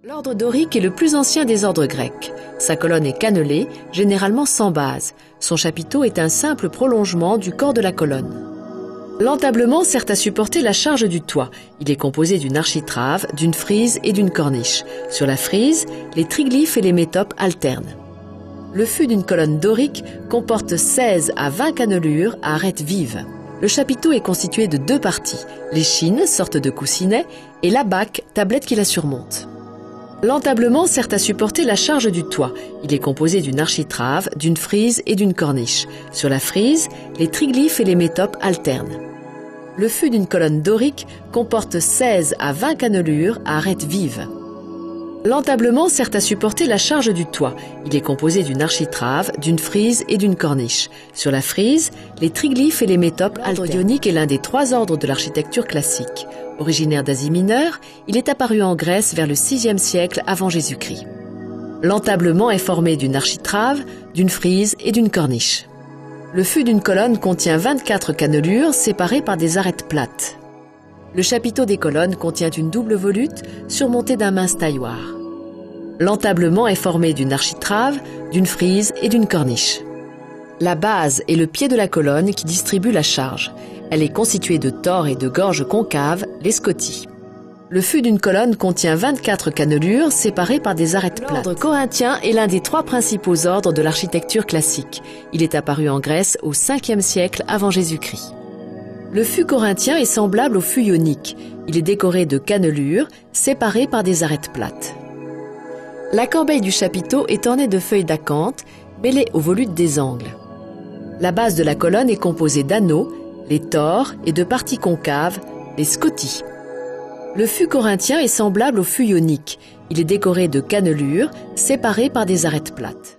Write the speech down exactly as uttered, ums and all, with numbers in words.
L'ordre dorique est le plus ancien des ordres grecs. Sa colonne est cannelée, généralement sans base. Son chapiteau est un simple prolongement du corps de la colonne. L'entablement sert à supporter la charge du toit. Il est composé d'une architrave, d'une frise et d'une corniche. Sur la frise, les triglyphes et les métopes alternent. Le fût d'une colonne dorique comporte seize à vingt cannelures à arêtes vives. Le chapiteau est constitué de deux parties, l'échine, sorte de coussinet, et l'abaque, tablette qui la surmonte. L'entablement sert à supporter la charge du toit. Il est composé d'une architrave, d'une frise et d'une corniche. Sur la frise, les triglyphes et les métopes alternent. Le fût d'une colonne dorique comporte seize à vingt cannelures à arêtes vives. L'entablement sert à supporter la charge du toit. Il est composé d'une architrave, d'une frise et d'une corniche. Sur la frise, les triglyphes et les métopes alternent. L'ordre ionique est l'un des trois ordres de l'architecture classique. Originaire d'Asie mineure, il est apparu en Grèce vers le sixième siècle avant Jésus-Christ. L'entablement est formé d'une architrave, d'une frise et d'une corniche. Le fût d'une colonne contient vingt-quatre cannelures séparées par des arêtes plates. Le chapiteau des colonnes contient une double volute surmontée d'un mince tailloir. L'entablement est formé d'une architrave, d'une frise et d'une corniche. La base est le pied de la colonne qui distribue la charge. Elle est constituée de tores et de gorges concaves, les scoties. Le fût d'une colonne contient vingt-quatre cannelures séparées par des arêtes plates. L'ordre corinthien est l'un des trois principaux ordres de l'architecture classique. Il est apparu en Grèce au cinquième siècle avant Jésus-Christ. Le fût corinthien est semblable au fût ionique. Il est décoré de cannelures séparées par des arêtes plates. La corbeille du chapiteau est ornée de feuilles d'acanthe mêlées aux volutes des angles. La base de la colonne est composée d'anneaux, les tores, et de parties concaves, les scoties. Le fût corinthien est semblable au fût ionique. Il est décoré de cannelures séparées par des arêtes plates.